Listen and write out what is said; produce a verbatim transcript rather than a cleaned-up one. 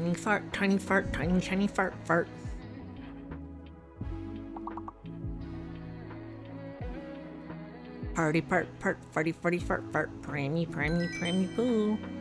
Tiny fart, tiny fart, tiny shiny fart, fart. Party part, part, farty, farty, fart, fart, prammy, prammy, prammy, poo.